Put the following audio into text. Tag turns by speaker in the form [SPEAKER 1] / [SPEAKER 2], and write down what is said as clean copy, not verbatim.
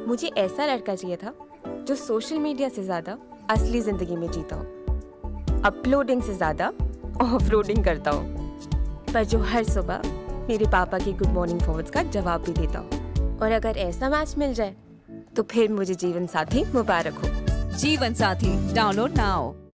[SPEAKER 1] मुझे ऐसा लड़का चाहिए था जो सोशल मीडिया से ज्यादा असली जिंदगी में जीता हो, अपलोडिंग से ज्यादा ऑफरोडिंग करता हो, पर जो हर सुबह मेरे पापा की गुड मॉर्निंग फॉरवर्ड्स का जवाब भी देता हो। और अगर ऐसा मैच मिल जाए तो फिर मुझे जीवन साथी मुबारक हो।
[SPEAKER 2] जीवन साथी डाउनलोड नाउ।